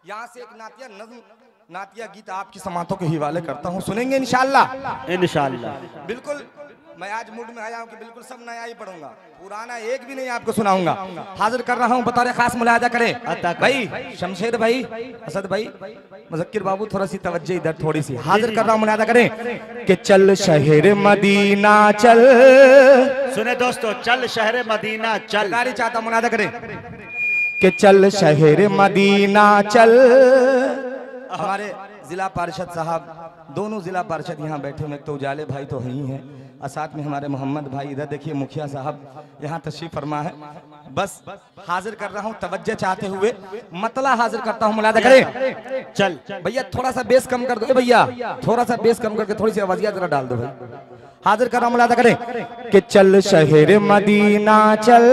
यहाँ से एक नातिया नज़्म, नातिया गीत आपकी समातों के हिवाले करता हूँ, सुनेंगे इंशाअल्लाह। इंशाअल्लाह बिल्कुल मैं आज मूड में आया हूँ कि बिल्कुल सब नया ही पढ़ूंगा, पुराना एक भी नहीं आपको सुनाऊंगा। हाजिर कर रहा हूँ, बतौर खास मुलाजा करें भाई शमशेर भाई, असद भाई, मुज़क्किर बाबू, थोड़ा सी तवज्जो इधर थोड़ी सी। हाजिर कर रहा हूँ, मुलाजा करें कि चल शहर मदीना चल। सुने दोस्तों, चल शहर मदीना चल। गाड़ी चाहता, मुलाजा करें कि चल शहर मदीना चल। हमारे जिला पार्षद साहब, दोनों जिला पार्षद यहाँ बैठे हैं, एक तो उजाले भाई तो ही हैं और साथ में हमारे मोहम्मद भाई, इधर देखिए मुखिया साहब यहाँ तशरीफ फरमा है। बस हाजिर कर रहा हूँ तवज्जो चाहते हुए, मतला हाजिर करता हूँ, मुलाजा करें। चल भैया थोड़ा सा बेस कम कर दो भैया, थोड़ा सा बेस कम करके थोड़ी सी आवाज़िया जरा डाल दो भाई। हाजिर कर रहा हूँ, मुलाजा करें कि चल शहर मदीना चल,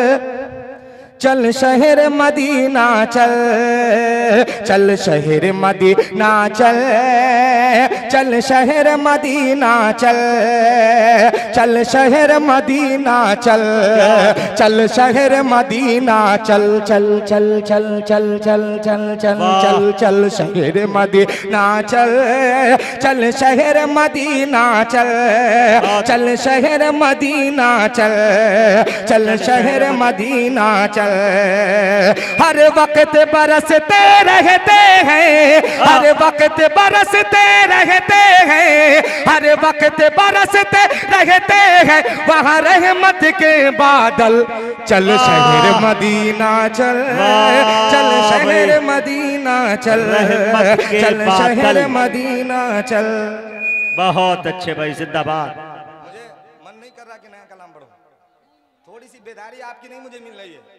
चल शहर मदीना चल, चल शहर मदीना चल, चल शहर मदीना चल, चल शहर मदीना चल, चल शहर मदीना चल, चल चल चल चल चल चल चल चल चल शहर मदीना चल, चल शहर मदीना चल, चल शहर मदीना चल, चल शहर मदीना चल। हर वक्त बरसते रहते हैं, हर वक्त बरसते रहते हैं, हर वक्त बरसते रहते हैं वहाँ रहमत के बादल। चल शहर मदीना चल, चल शहर मदीना चल, चल शहर मदीना चल। बहुत अच्छे भाई, जिंदाबाद। मुझे मन नहीं कर रहा कि नया कलाम पढ़ो, थोड़ी सी बेदारी आपकी नहीं मुझे मिल रही है।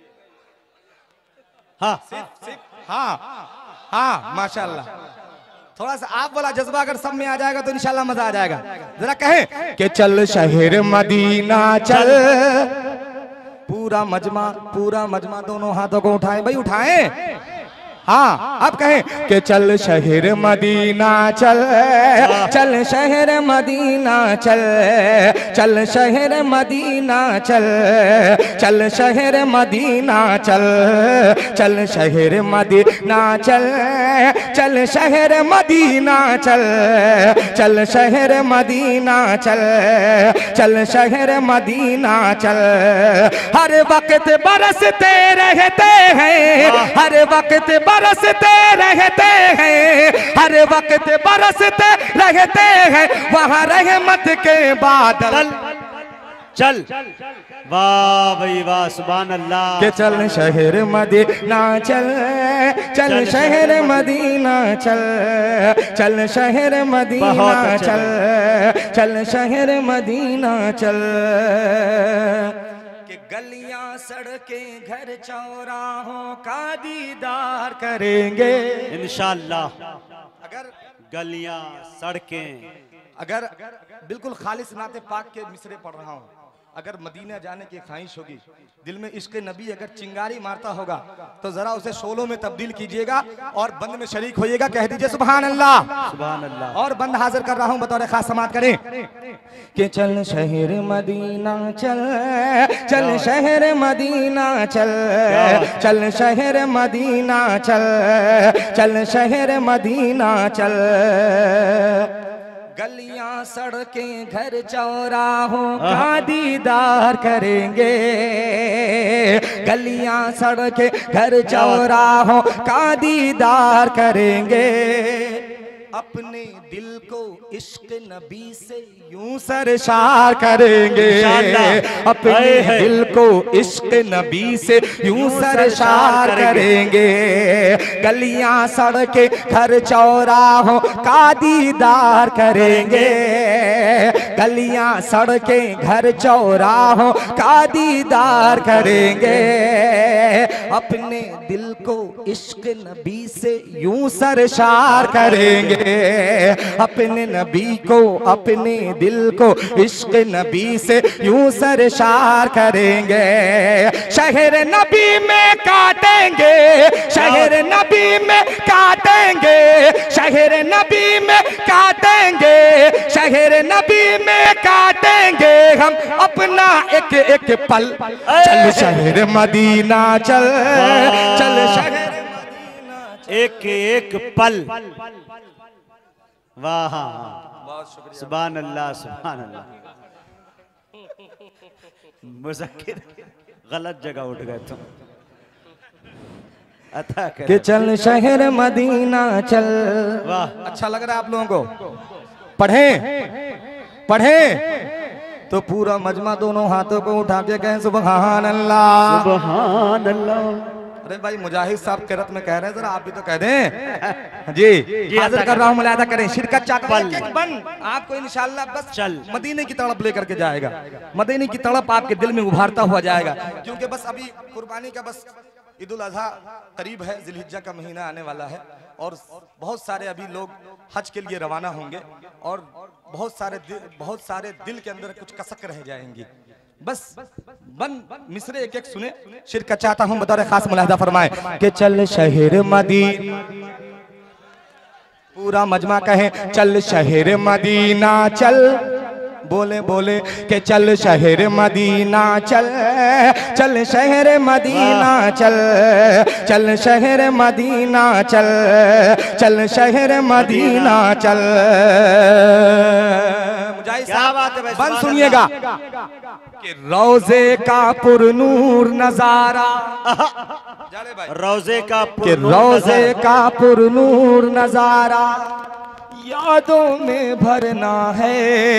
हाँ हाँ हाँ माशाल्लाह, थोड़ा सा आप वाला जज्बा अगर सब में आ जाएगा तो इंशाल्लाह मजा आ जाएगा। जरा कहें कि चल शहर मदीना चल। पूरा मजमा दोनों हाथों को उठाएं भाई, उठाएं। हाँ अब कहें कि चल शहर मदीना चल, चल शहर मदीना चल, चल शहर मदीना चल, चल शहर मदीना चल, चल शहर मदीना चल, चल शहर मदीना चल, चल शहर मदीना चल, चल शहर मदीना चल। हर वक्त बरसते रहते हैं, हर वक्त बरसते रहते हैं, हर वक्त बरसते रहते हैं वहाँ रहमत के बादल। चल वाह भाई वाह, सुभान अल्लाह। के चल शहर मदीना चल, चल शहर मदीना चल, चल शहर मदीना चल, चल शहर मदीना चल। कि गलियां सड़कें घर चौराहों का दीदार करेंगे इंशाअल्लाह। अगर गलियां सड़कें, अगर बिल्कुल खालिस नाते पाक के मिसरे पढ़ रहा हूँ, अगर मदीना जाने की ख्वाहिश होगी, दिल में इश्क नबी अगर चिंगारी मारता होगा तो जरा उसे शोलों में तब्दील कीजिएगा और बंद में शरीक होइएगा। कह दीजिए सुभान अल्लाह, सुभान अल्लाह। और बंद हाजिर कर रहा हूँ, बतौर खास समात करें कि चल शहर मदीना चल, चल शहर मदीना चल, चल शहर मदीना चल, चल शहर मदीना चल। गलियां सड़कें घर चौराहों का दीदार करेंगे, गलियां सड़कें घर चौराहों का दीदार करेंगे। अपने दिल को इश्क नबी से यूं सरशार करेंगे, अपने दिल को इश्क नबी से यूं सरशार करेंगे। गलियां सड़कें घर चौराहों का दीदार करेंगे, गलियां सड़कें घर चौराहों का दीदार करेंगे। अपने दिल को इश्क नबी से यूं सरशार करेंगे, अपने नबी को, अपने दिल को इश्क नबी से यूं सरशार करेंगे। शहर नबी में काटेंगे, शहर नबी में काटेंगे, शहर नबी में काटेंगे, शहर नबी में काटेंगे हम अपना एक एक पल। चल शहर मदीना चल, चल शहर एक एक पल। वाह, बहुत शुक्रिया। सुभान अल्लाह, सुभान अल्लाह। मुज़क्किर गलत जगह उठ गए तुम। अता कि चल शहर मदीना चल। वाह, अच्छा लग रहा है आप लोगों को? पढ़े पढ़े तो पूरा मजमा दोनों हाथों को उठा के कहें सुभान अल्लाह, सुभान अल्लाह। अरे भाई मुजाहिद साहब किरत में कह रहे हैं, जरा आप भी तो कह दें। जी हाजिर कर रहा हूँ, मुलाहिदा करें। शिरकत चाहता हूं बन आपको इंशाल्लाह बस चल मदीने की तड़प लेकर के जाएगा। मदीने की तड़प आपके दिल में उभारता हुआ जाएगा, क्योंकि बस अभी कुर्बानी का बस ईद उल अज़हा करीब है, जिलहिज्जा का महीना आने वाला है और बहुत सारे अभी लोग हज के लिए रवाना होंगे और बहुत सारे दिल के अंदर कुछ कसक रह जाएंगी। बस बन मिसरे एक एक सुने। शिरकत चाहता हूं, बतौर खास मुलाहिदा फरमाए कि चल शहर मदीना, पूरा मजमा कहे चल शहर मदीना चल। बोले बोले कि चल शहर मदीना चल, चल शहर मदीना चल, चल शहर मदीना चल, चल शहर मदीना चल। क्या बात है भाई, बन सुनिएगा कि रोजे का पुरनूर नजारा, रोजे का कि रोजे का पुरनूर नजारा यादों में भरना है।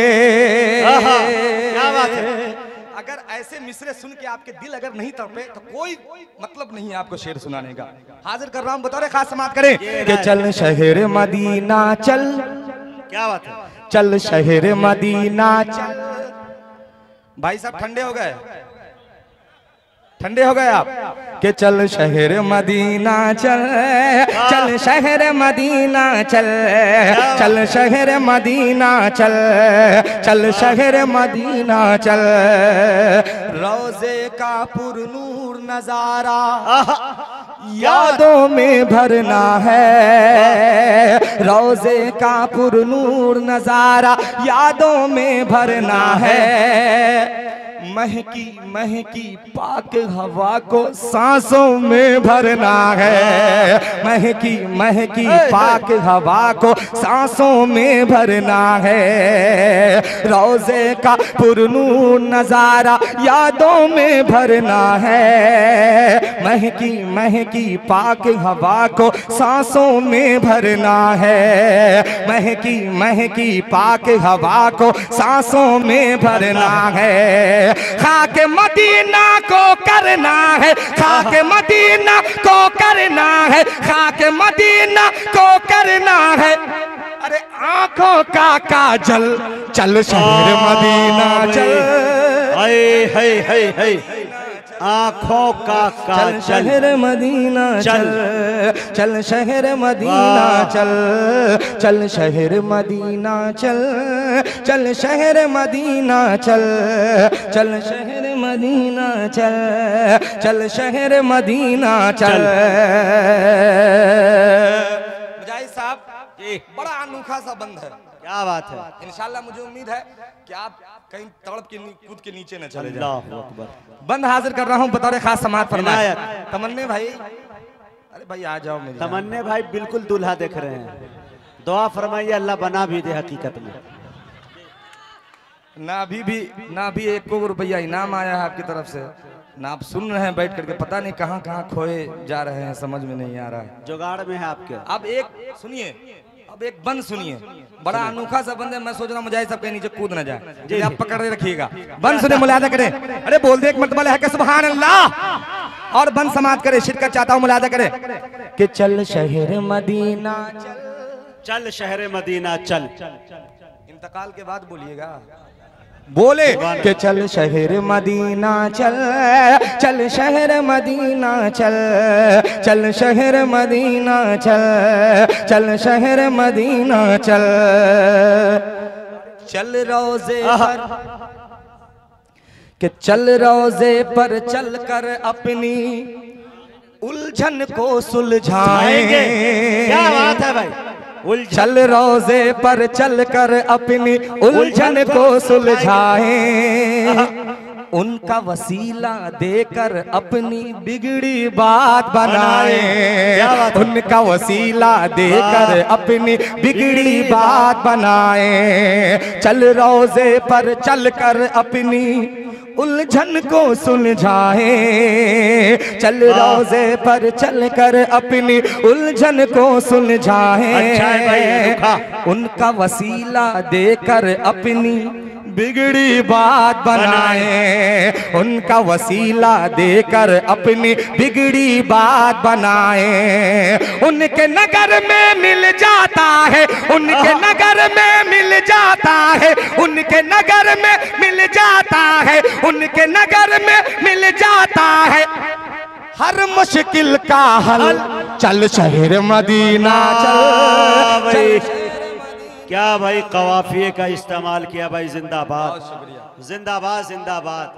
क्या बात है। अगर ऐसे मिसरे सुन के आपके दिल अगर नहीं तड़पे तो कोई मतलब नहीं है आपको शेर सुनाने का। हाजिर कर रहा हूं, बतौर खास समाअत करें कि चल शहर मदीना चल। क्या बात है। चल शहर मदीना चल। भाई साहब ठंडे हो गए, ठंडे हो गए आप कि चल शहर मदीना चल, चल शहर मदीना चल, चल शहर मदीना चल, चल शहर मदीना चल। रोजे का पुरनूर नजारा यादों में भरना है, रोजे का पुरनूर नजारा यादों में भरना है। महकी महकी पाक हवा को सांसों में भरना है, महकी महकी पाक हवा को सांसों में भरना है। रोजे का पुरनूर नजारा यादों में भरना है, महकी महकी पाक हवा को सांसों में भरना है, महकी महकी पाक हवा को सांसों में भरना है। खाके मदीना को करना है, खाके मदीना को करना है, खाके मदीना को करना है। अरे आंखों का काजल चल शहर मदीना चल। हाय हाय हाय हाय, आंखों का काजल चल शहर मदीना चल, चल शहर मदीना चल, चल शहर मदीना चल, चल शहर मदीना चल, चल शहर मदीना चल, चल शहर मदीना चल। मुजाहिद साहब बड़ा अनोखा सा बंद है। क्या बात है। इंशाल्लाह मुझे उम्मीद है कि आप कहीं तड़प के कूद के नीचे न चले जाएं। अल्लाहु अकबर। बंद हाजिर कर रहा हूं, बतौर खास समाअत फरमाए। तमन्ने भाई, अरे भाई आ जाओ मेरी। तमन्ने भाई बिल्कुल दूल्हा देख रहे हैं, दुआ फरमाइए अल्लाह बना भी दे हकीकत में। ना अभी 1 रुपया इनाम आया है आपकी तरफ से, ना आप सुन रहे हैं बैठ करके, पता नहीं कहां कहां खोए जा रहे हैं, समझ में नहीं आ रहा है। जुगाड़ में है आपके। अब एक सुनिए, अब एक बंद सुनिए, बड़ा अनोखा सा बंद है। मैं सोच रहा हूँ मुजाहिद साहब के नीचे कूद न जाए, जी आप पकड़ रखिएगा। बंद सुने, मुलाहिदा करें। अरे बोल दे एक मर्तबा है कि सुभान अल्लाह, और बंद समाअत करे। शिरकत चाहता हूँ, मुलाहिदा करें कि चल शहर मदीना चल, चल शहर मदीना चल। इंतकाल के बाद बोलिएगा, बोले कि चल शहर मदीना चल, चल शहर मदीना चल, चल शहर मदीना चल, चल शहर मदीना चल। चल रोजे पर कि चल रोजे पर चल कर अपनी उलझन को सुलझाएंगे। क्या बात है भाई। चल रोजे पर चल कर अपनी उलझन को सुलझाएं, उनका वसीला देकर अपनी बिगड़ी बात बनाए, उनका वसीला देकर अपनी बिगड़ी बात बनाए। चल रोजे पर चलकर अपनी उलझन को सुलझाए, चल रोजे पर चलकर अपनी उलझन को सुलझाए। उनका वसीला देकर अपनी बिगड़ी बात बनाए, उनका वसीला देकर अपनी बिगड़ी बात बनाए। उनके नगर में मिल जाता है, उनके नगर में मिल जाता है, उनके नगर में मिल जाता है, उनके नगर में मिल जाता है हर मुश्किल का हल। चल शहर मदीना चल। क्या भाई कवाफिये का इस्तेमाल किया भाई, जिंदाबाद जिंदाबाद जिंदाबाद।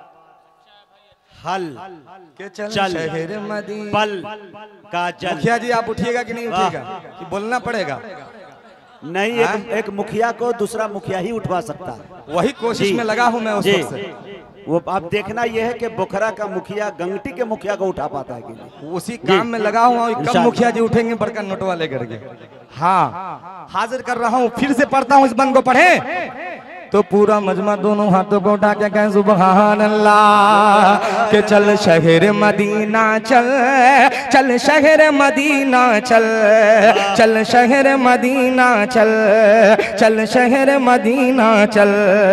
हल के चल चल शहर मदीना पल का जल। मुखिया जी आप उठिएगा कि नहीं उठिएगा, कि बोलना पड़ेगा? नहीं, एक मुखिया को दूसरा मुखिया ही उठवा सकता है। वही कोशिश में लगा हूं मैं उस वक्त से। वो आप देखना यह है कि बोखरा का मुखिया गंगटी के मुखिया को उठा पाता है कि नहीं। उसी काम में लगा हुआ हूं। कब मुखिया जी उठेंगे बड़का नोट वाले करके? हाँ, हाजिर कर रहा हूं, फिर से पढ़ता हूं, इस बंद को पढ़े तो पूरा मजमा दोनों हाथों को उठा के कहें सुभान अल्लाह। के चल शहर मदीना चल, चल शहर मदीना चल, चल शहर मदीना चल, चल शहर मदीना चल।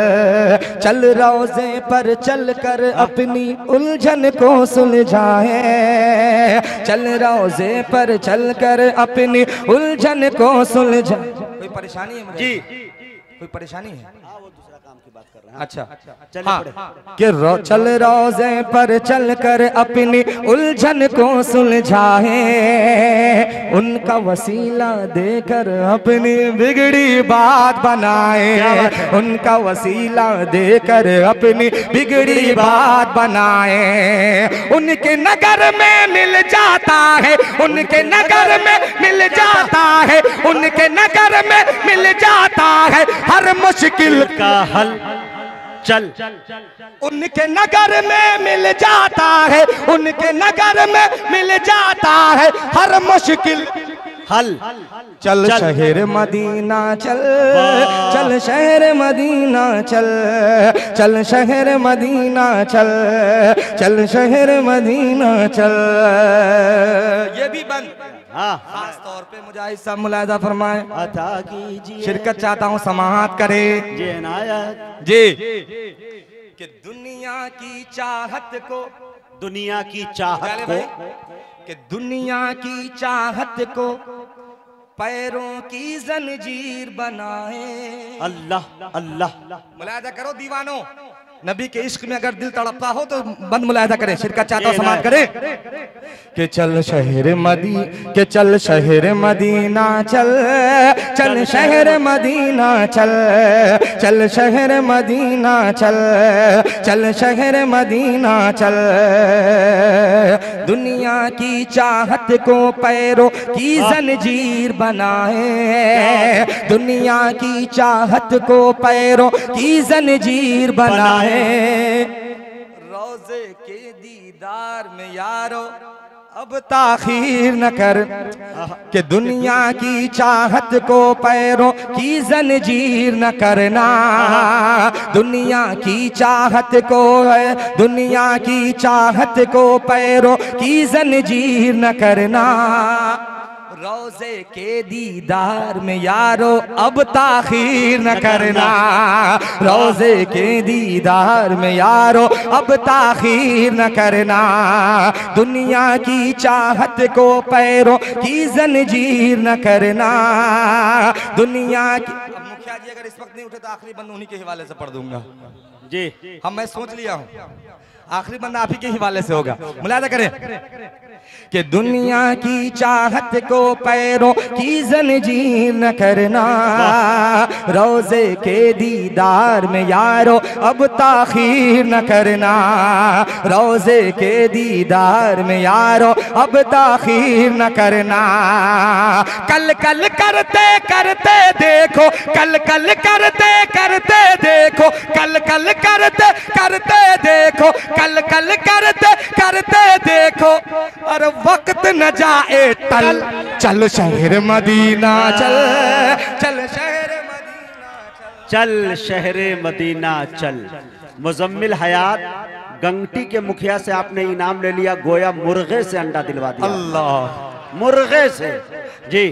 चल रोजे पर चल कर अपनी उलझन को सुलझाए, चल रोजे पर चल कर अपनी उलझन को सुलझा। कोई परेशानी है मुझे? जी, कोई परेशानी है? वो दूसरा काम की बात कर रहे हैं। अच्छा, चलिए हाँ, पढ़े। कि चल रोजे पर चल कर अपनी उलझन को सुलझाए, उनका वसीला देकर अपनी बिगड़ी बात बनाए, उनका वसीला देकर अपनी बिगड़ी बात बनाए। उनके नगर में मिल जाता है, उनके नगर में मिल जाता है, उनके नगर में मिल जाता है हर मुश्किल का हल। चल उनके नगर में मिल जाता है, उनके नगर में मिल जाता है हर मुश्किल हल। चल शहर मदीना चल, चल शहर मदीना चल, चल शहर मदीना चल, चल शहर मदीना चल। ये भी बंद। हाँ, खास तौर पे मुजाहिद साहब मुलाहिजा फरमाए, अता कीजिए शिरकत चाहता हूँ, समाअत करे जी इनायत जी। कि दुनिया की चाहत को, दुनिया की चाहत को, कि दुनिया की चाहत को पैरों की जंजीर बनाए। अल्लाह अल्लाह। मुलाहिजा करो दीवानों, नबी के इश्क में अगर दिल तड़पता हो तो बंद मुलाहिजा करें, शिरकत चाहता हूं समाअत करें। कि चल शहर मदी, के चल शहर मदीना चल, चल शहर मदीना चल, चल शहर मदीना चल, चल शहर मदीना चल। दुनिया की चाहत को पैरों की जंजीर बनाए, दुनिया की चाहत को पैरों की जंजीर बनाए। रोजे के दीदार में यारो अब ताखीर न कर, कि दुनिया की चाहत को पैरों की जंजीर न करना। दुनिया की चाहत को, दुनिया की चाहत को पैरों की जंजीर न करना। रोजे के दीदार में यारो अब ताखीर न करना, रोजे के दीदार में यारो अब ताखीर न करना। दुनिया की चाहत को पैरों की जंजीर न करना। दुनिया की, मुखिया जी अगर इस वक्त नहीं उठे तो आखिरी बंद उन्हीं के हवाले से पढ़ दूंगा जी। हम, मैं सोच लिया हूँ आखिरी बंदा आप ही के हवाले से होगा, मुलाहिजा करें कि दुनिया की चाहत को पैरों की जंजीर न करना, रोजे के दीदार में यारो अब ताखीर न करना, रोजे के दीदार में यारो अब ताखीर न करना। कल कल करते करते देखो, कल कल करते करते देखो, कल कल करते करते देखो, कल कल करते करते देखो, और वक्त न जाए टल, चल शहर मदीना चल, चल शहर मदीना चल शहर मदीना चल। मुजम्मिल हयात गंगटी के मुखिया से आपने इनाम ले लिया, गोया मुर्गे से अंडा दिलवा दिया। अल्लाह, मुर्गे से जी।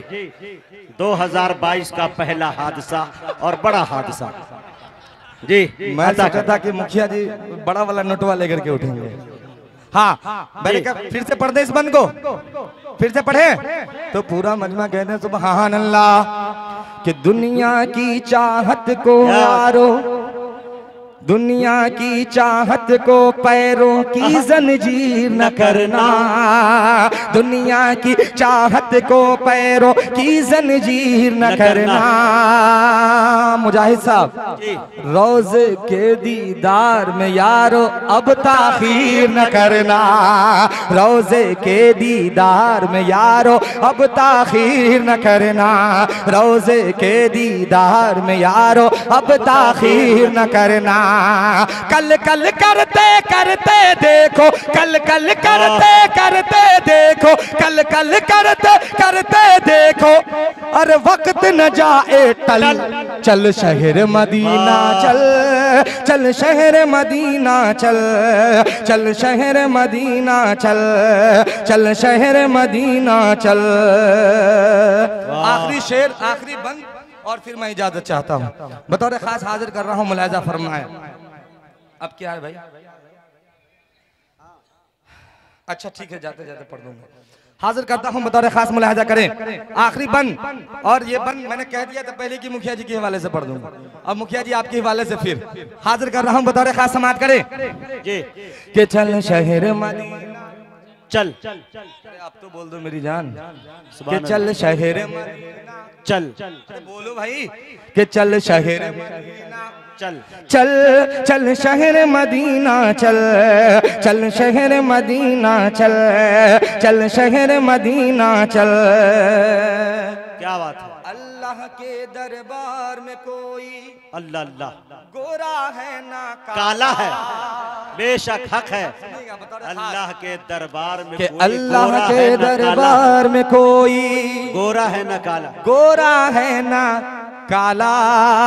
2022 का पहला हादसा और बड़ा हादसा जी। मैं सोचा था कि मुखिया जी बड़ा वाला नोटवा लेकर के उठेंगे। हाँ, मैंने कहा फिर से पढ़ दे इस बंद को, फिर से पढ़े तो पूरा मजमा कहते हैं सुभान अल्लाह कि दुनिया की चाहत को यारो, दुनिया की चाहत को पैरों की जंजीर न करना, दुनिया की चाहत को पैरों की जंजीर न करना। मुजाहिद साहब, रोज़े के दीदार में यारो अब ताखीर न करना, रोज़े के दीदार में यारो अब ताखीर न करना, रोज़े के दीदार में यारो अब ताखीर न करना। कल कल करते करते देखो, कल कल करते करते देखो, कल कल करते करते देखो, अरे वक्त न जाए टल, चल शहर मदीना चल, चल शहर मदीना चल, चल शहर मदीना चल, चल शहर मदीना चल। आखिरी शेर, आखिरी बंद, और फिर मैं इजाजत चाहता हूँ। बतौर खास हाजिर कर रहा हूँ, मुलाहिजा फरमाएं। अब क्या है भाई? अच्छा ठीक है, जाते जाते पढ़ दूंगा। हाजिर करता हूँ, बतौर खास मुलाहिजा करें। आखिरी बंद, और ये बंद मैंने कह दिया था पहले कि मुखिया जी के हवाले से पढ़ दूंगा, अब मुखिया जी आपके हवाले से फिर हाजिर कर रहा हूँ, बतौर खास समाअत करें जी। कि चल शहर मदीना चल, आप तो बोल दो मेरी जान, कि चल शहर मदीना चल, बोलो भाई, कि चल शहर मदीना चल, चल, चल शहर मदीना चल, चल शहर मदीना चल, चल शहर मदीना चल। क्या बात है? अल्लाह के दरबार में कोई अल्लाह अल्लाह गोरा है ना काला है, बेशक हक है। अल्लाह के दरबार में, अल्लाह के दरबार में कोई गोरा है ना काला, गोरा है ना काला,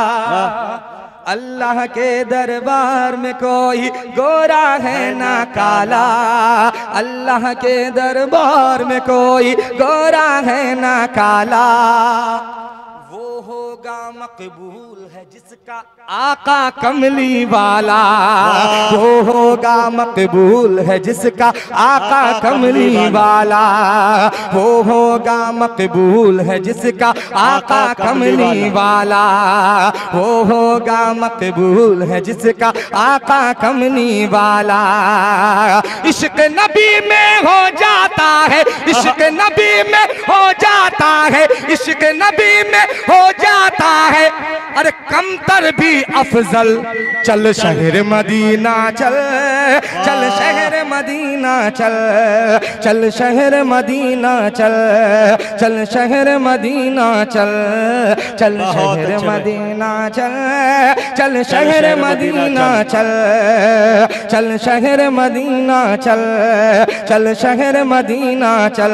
अल्लाह के दरबार में कोई गोरा है ना काला, अल्लाह के दरबार में कोई गोरा है ना काला। वो होगा मकबूल है जिसका आका कमली वाला, वो होगा मकबूल है जिसका आका कमली वाला, वो होगा मकबूल है जिसका आका कमली वाला, वो होगा मकबूल है जिसका आका कमली वाला। इश्क नबी में हो जाता है, इश्क नबी में हो जाता है, इश्क नबी में हो जाता है, अरे कमतर भी अफजल। चल शहर मदीना चल, चल शहर मदीना चल, चल शहर मदीना चल, चल शहर मदीना चल, चल शहर मदीना चल, चल शहर मदीना चल, चल शहर मदीना चल, चल शहर मदीना चल।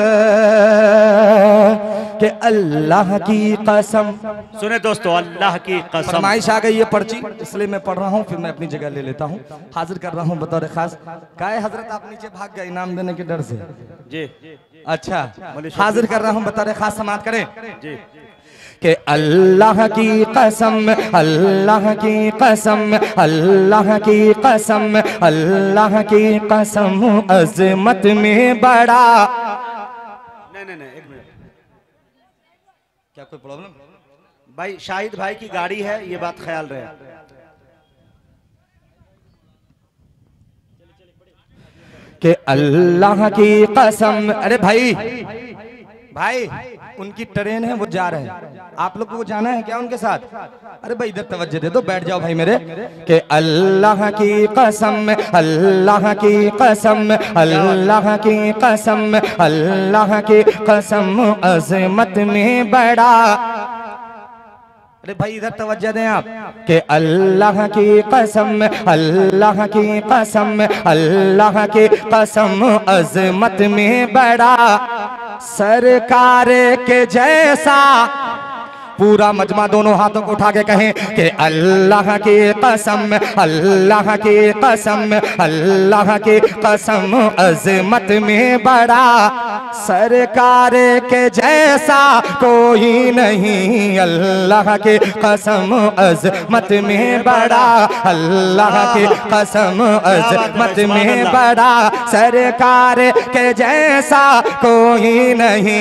कि अल्लाह की कसम, सुने दोस्तों, अल्लाह की कसम। फरमाइश आ गई है पर्ची, इसलिए मैं पढ़ रहा हूँ, फिर मैं अपनी जगह ले लेता हूँ। हाजिर कर रहा हूँ बतौर खास। काहे हजरत आप नीचे भाग गए इनाम देने के डर से? जी अच्छा, हाजिर कर रहा हूँ बतौर खास, समाअत करें जी। कि अल्लाह की कसम, अल्लाह की कसम, अल्लाह की कसम, अल्लाह की कसम, अजमत में बड़ा। नहीं, एक मिनट, क्या कोई प्रॉब्लम? भाई शाहिद भाई की गाड़ी है, ये बात ख्याल रहे। कि अल्लाह की कसम। अरे भाई भाई उनकी ट्रेन है, वो जा रहे हैं, आप लोग को जाना है क्या उनके साथ? अरे भाई इधर तवज्जो दे दो, बैठ जाओ भाई मेरे। कि अल्लाह की कसम, अल्लाह की कसम, अल्लाह की कसम, अल्लाह की कसम, अजमत में बड़ा। अरे भाई इधर तवज्जो दें आप। कि अल्लाह की कसम, अल्लाह की कसम, अल्लाह की कसम, अजमत में बड़ा, सरकार के जैसा। पूरा मजमा दोनों हाथों को उठा के कहें कि अल्लाह की कसम, अल्लाह की कसम, अल्लाह की कसम, अजमत में बड़ा, सरकार के जैसा कोई नहीं। अल्लाह की कसम, अजमत में बड़ा, अल्लाह की कसम, अजमत में बड़ा, सरकार के जैसा कोई नहीं।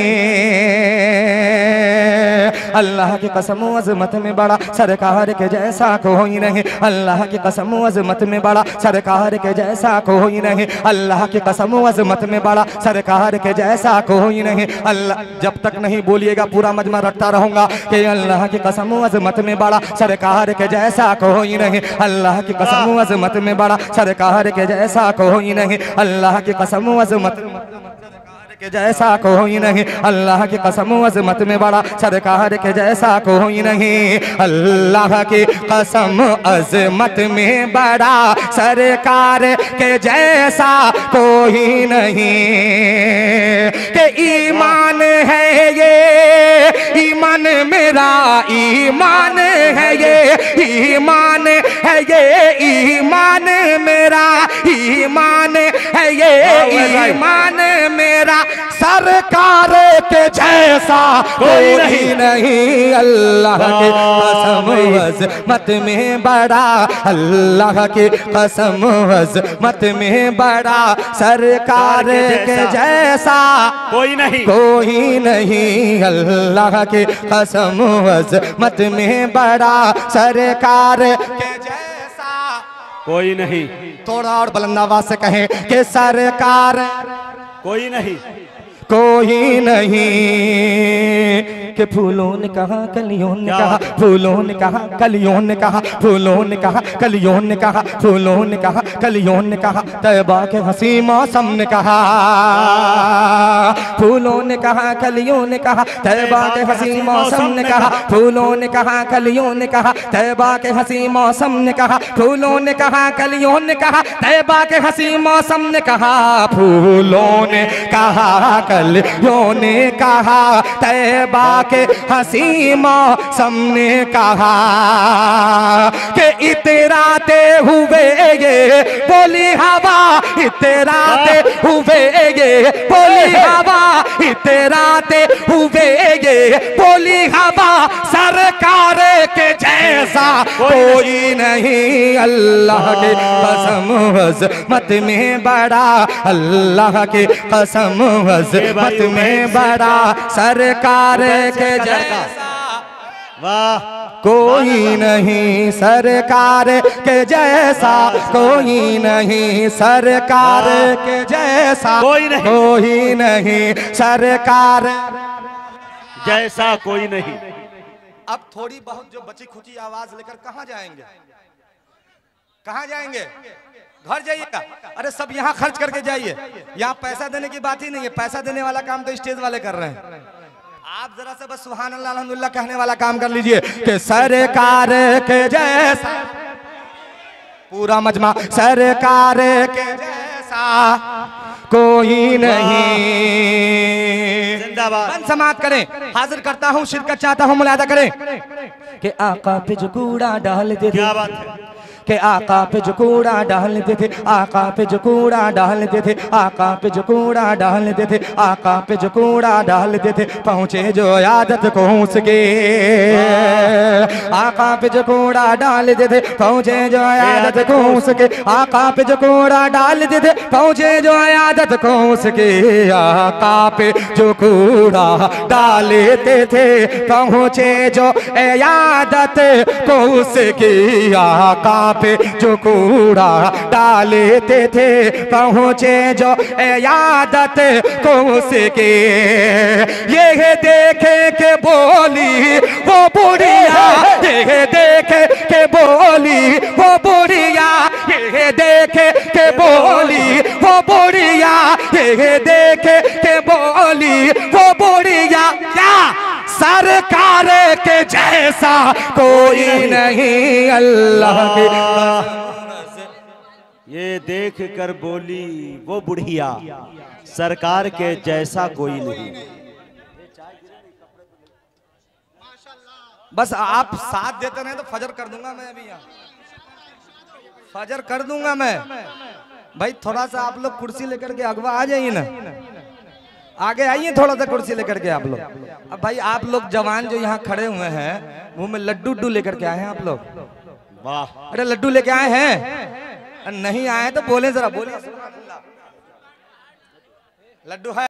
अल्लाह की कसम अज़मत में बड़ा, सरकार के जैसा कोई नहीं। अल्लाह की कसम अज़मत में बड़ा, सरकार के जैसा कोई नहीं। अल्लाह की कसम अज़मत में बड़ा, सरकार के जैसा कोई नहीं। अल्लाह जब तक नहीं बोलिएगा पूरा मजमा रटता रहूंगा कि अल्लाह की कसम अज़मत में बड़ा, सरकार के जैसा कोई नहीं। अल्लाह की कसम अज़मत में बड़ा, सरकार के जैसा कोई नहीं। अल्लाह की कसम अज़मत के जैसा कोई नहीं। अल्लाह की कसम अज़मत में बड़ा, सरकार के जैसा कोई नहीं। अल्लाह की कसम अज़मत में बड़ा, सरकार के जैसा कोई नहीं। के ईमान है ये, ईमान मेरा ईमान है ये, ईमान है ये, ईमान मेरा ईमान है ये, ईमान मेरा, सरकार के जैसा कोई नहीं। अल्लाह की कसम अज़मत में बड़ा, अल्लाह की कसम अज़मत में बड़ा, सरकार के जैसा कोई नहीं, कोई नहीं। अल्लाह की कसम अज़मत में बड़ा, सरकार के जैसा कोई नहीं। थोड़ा और बुलंद आवाज से कहें कि सरकार कोई नहीं, कोई नहीं। कि फूलों ने कहा, कलियों ने कहा, फूलों ने कहा, कलियों ने कहा, फूलों ने कहा, कलियों ने कहा, फूलों ने कहा, कलियों ने कहा, तैबा के हंसी मौसम ने कहा। फूलों ने कहा, कलियों ने कहा, तैबा के हंसी मौसम ने कहा। फूलों ने कहा, कलियों ने कहा, तैबा के हंसी मौसम ने कहा। फूलों ने कहा, कलियों ने कहा, तैबा के हंसी मौसम ने कहा। फूलों ने कहा, कलियों ने कहा, तैबा के हंसी मौसम ने कहा। कि इतराते हुए ये बोली हवा, इतराते हुए ये बोली हवा, इतराते हुए ये बोली हवा, सरकार के जैसा कोई नहीं। अल्लाह की कसम अज़मत में बड़ा, अल्लाह की कसम अज़मत में बड़ा, सरकार के जैसा वाह कोई नहीं। सरकार के जैसा कोई नहीं, सरकार के जैसा कोई नहीं, कोई नहीं, सरकार जैसा कोई नहीं। अब थोड़ी बहुत जो बची खुची आवाज लेकर कहाँ जाएंगे? कहाँ जाएंगे? घर जाइएगा। अरे सब यहाँ खर्च करके जाइए, यहाँ पैसा देने की बात ही नहीं है। पैसा देने वाला काम तो स्टेज वाले कर रहे हैं। आप जरा से बस सुभान अल्लाह अल्हम्दुलिल्लाह कहने वाला काम कर लीजिए कि सरकार के जैसा, पूरा मजमा, सरकार के जैसा कोई नहीं। जिंदाबाद। मन समाप्त करें, हाजिर करता हूँ, शिरकत चाहता हूँ, मुलादा करें कि आका पे जो कूड़ा डाल दे, क्या बात है, कि आका पे जो कूड़ा डालते थे, आका पे जो कूड़ा डालते थे, आका पे जो कूड़ा डालते थे, आका पे जो कूड़ा डालते थे, पहुँचे जो आदत को उसके। आका पे जो कूड़ा डालते थे, पहुँचे जो आदत को उसके। आका पे जो कूड़ा डालते थे, पहुँचे जो आदत को उसके। आका पे जो कूड़ा डालते थे, पहुँचे जो आदत को उसके। आका पे जो कूड़ा डालते थे, पहुँचे जो यादत को उसके, ये देखे के बोली वो बुढ़िया, ये देखे के बोली वो बुढ़िया, ये देखे के बोली वो बुढ़िया, ये देखे के बोली वो बुढ़िया, क्या सरकार के जैसा कोई नहीं अल्लाह के। ये देख कर बोली वो बुढ़िया, सरकार के जैसा कोई नहीं। बस आप साथ देते रहे तो फजर कर दूंगा मैं, अभी यहाँ फजर कर दूंगा मैं। भाई थोड़ा सा आप लोग कुर्सी लेकर के अगवा आ जाइए ना, आगे आइए थोड़ा सा कुर्सी लेकर के आप लोग। अब भाई आप लोग जवान जो यहाँ खड़े हुए हैं मुंह में लड्डू लेकर के आए हैं आप लोग? वाह, अरे लड्डू लेके आए हैं? नहीं आए तो बोले जरा, बोलिए लड्डू है।